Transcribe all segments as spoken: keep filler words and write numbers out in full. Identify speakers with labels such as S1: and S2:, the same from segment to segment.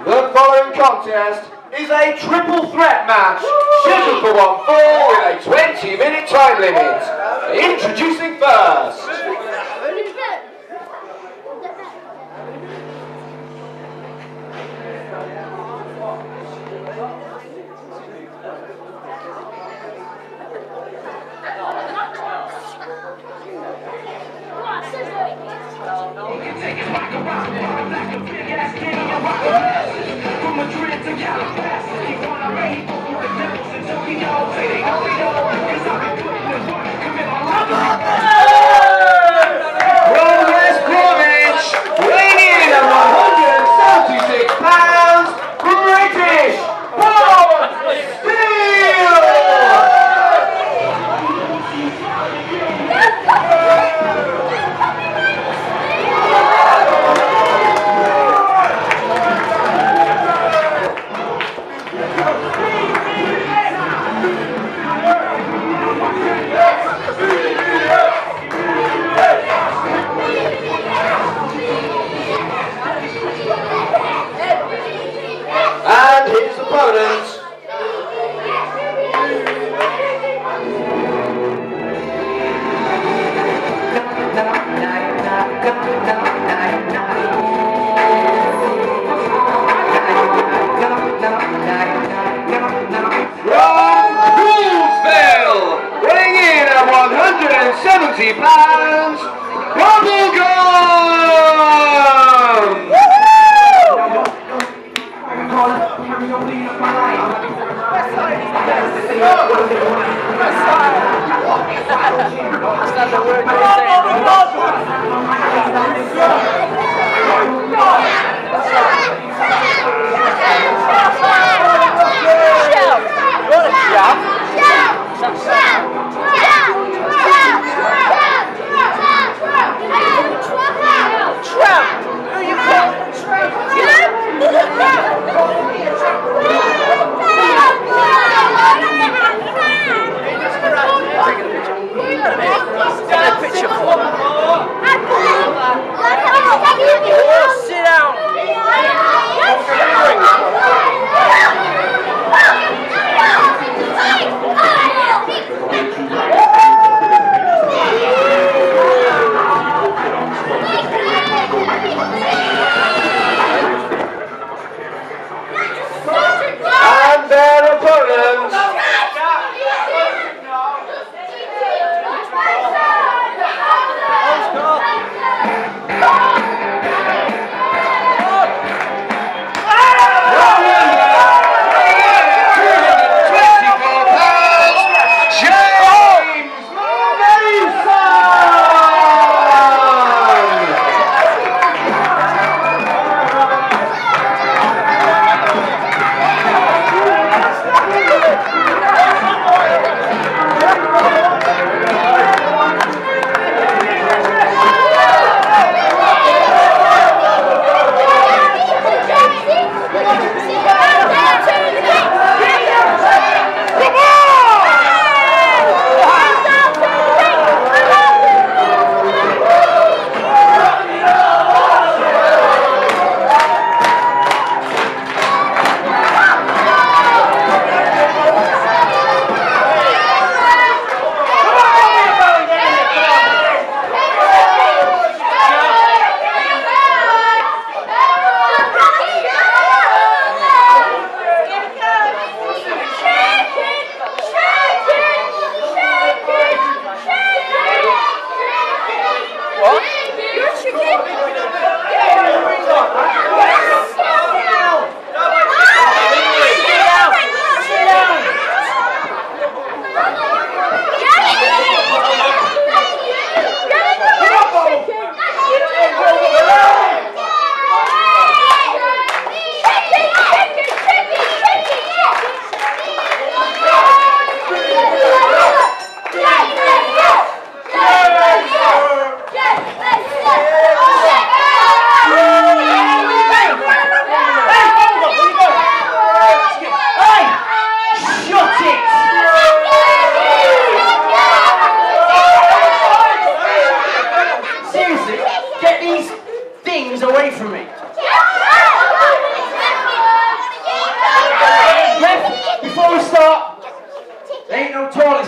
S1: The following contest is a triple threat match, scheduled for one fall with a twenty minute time limit. Introducing first. Come on,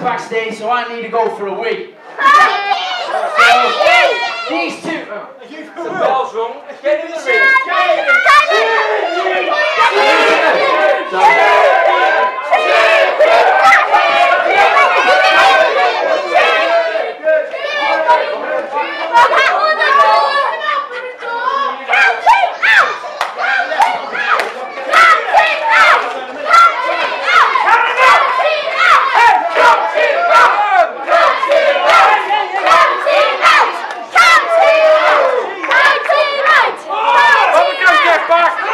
S2: backstage, so I need to go for a wee. So, these two... Oh.
S3: The bell's wrong. Get in the ring. Back!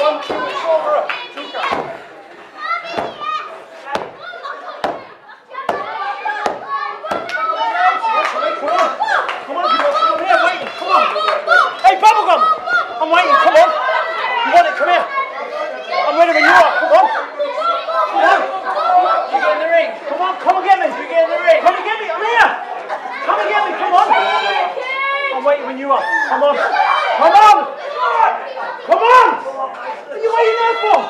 S2: I'm waiting, come on. You want it, come here. I'm ready when you are, come on. Come on. You get in the ring. Come on, come and get me. You get in the ring. Come and get me, I'm here. Come and get me, come on. I'm waiting when you are. Come on. Come on. Come on. What are you waiting there for?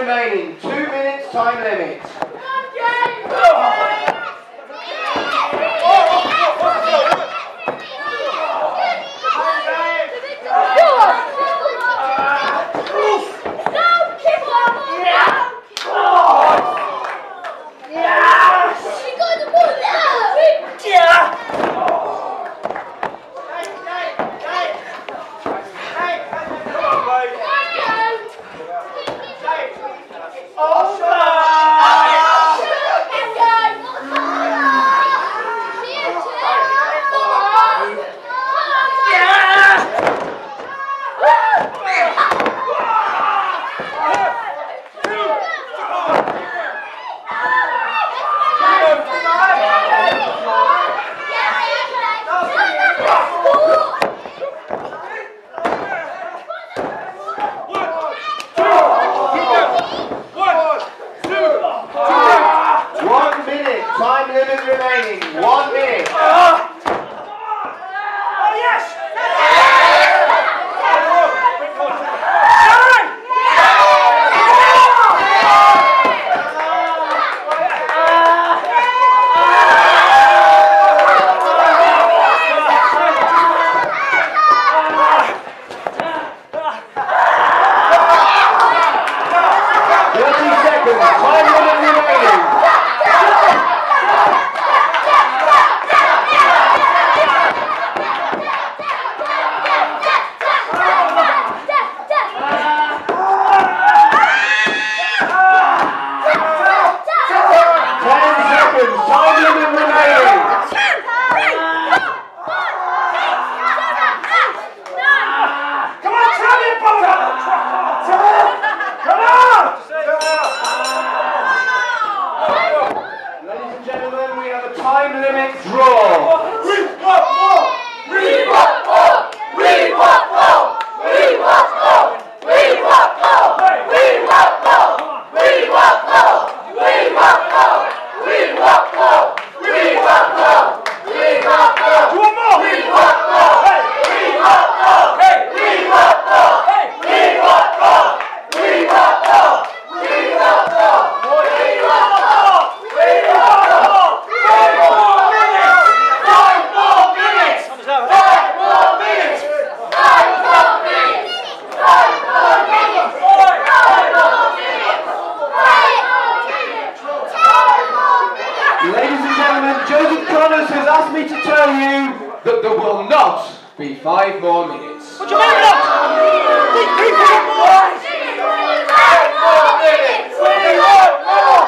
S1: remaining. Two minutes time limit. Time limit remaining. One minute.
S2: Oh, yes!
S1: thirty seconds. Time limit remaining. Time limit draw.
S2: We want more! We want more! We want more! We want more! We want more! We want more! We want more! We want more! We want more! We want more! We want more! You want more? We want more! Hey! We want more! Hey! We want more! Hey! We want more! We want more! We want more! We want more! We want more!
S1: Ladies and gentlemen, Joseph Connors has asked me to tell you that there will not be five more minutes.
S2: What do you mean not? These people want more! Five more minutes! We want more!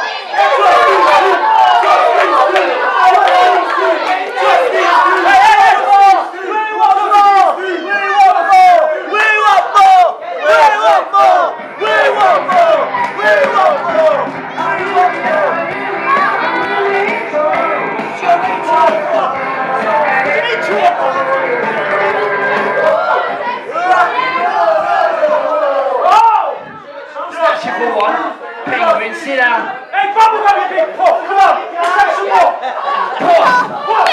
S4: Penguin, sit down.
S2: Hey, bubblegum, you big puff! Come on! Let's have some more! Puff! Puff!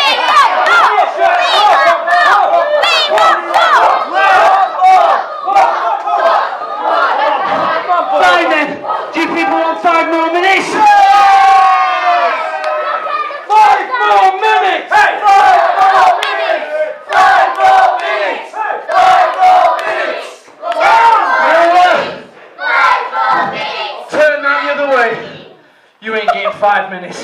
S4: Fine then. Do you people want five more minutes?
S2: Five more minutes! Hey! Five more minutes! Five more minutes! Five more minutes!
S4: Turn that the other way. You ain't getting five minutes.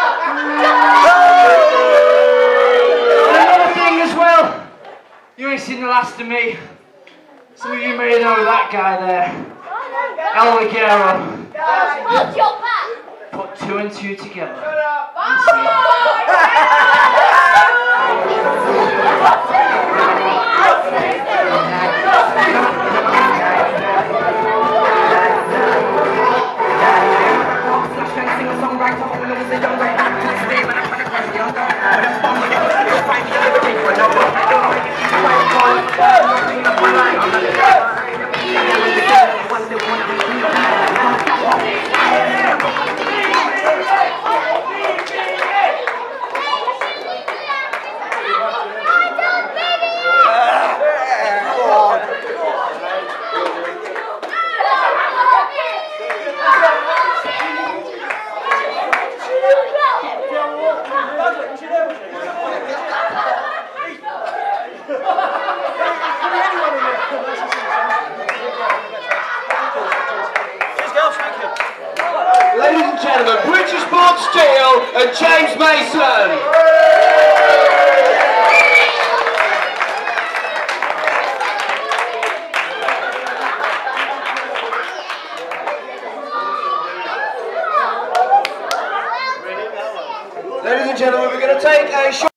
S4: Another thing as well. You ain't seen the last of me. Some of you may know that guy there. El Ligero.
S5: What's your back?
S4: Put two and two together.
S1: and gentlemen, British Born Steel and James Mason. Ladies and gentlemen, we're going to take a short